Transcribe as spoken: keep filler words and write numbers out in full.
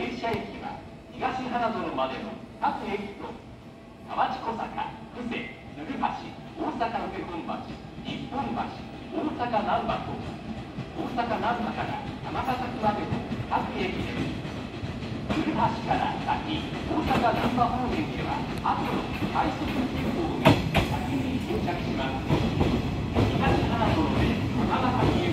停車駅は東花園までの各駅と河内小坂、布施、鶴橋、大阪受本町、日本橋、大阪難波と大阪難波から玉ヶ崎までの各駅です。鶴橋から先、大阪難波方面では後の快速急行で先に到着します。東花園で玉ヶ崎へ